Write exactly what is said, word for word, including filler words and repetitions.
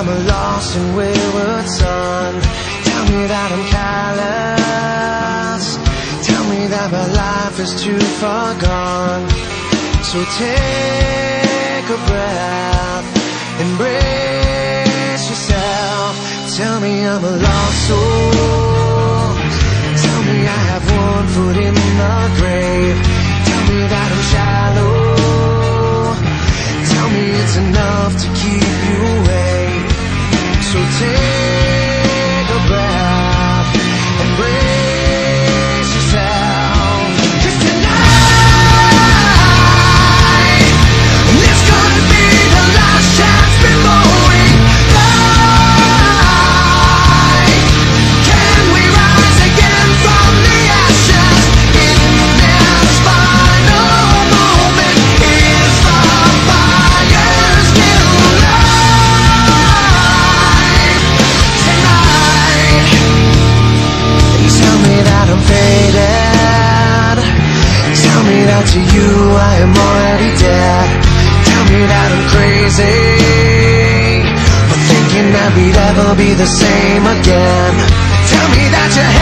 I'm a lost and wayward son. Tell me that I'm callous. Tell me that my life is too far gone. So take a breath, embrace yourself. Tell me I'm a lost soul. Tell me I have one foot in the grave. Tell me that I'm shallow. Tell me it's enough to keep you awake. So take a breath, embrace yourself. 'Cause tonight, this could be the last chance before we die. Can we rise again from the ashes in this final moment? Is the fire still alive tonight? Tell me that I'm faded. Tell me that to you I am already dead. Tell me that I'm crazy for thinking that we'd ever be the same again. Tell me that you're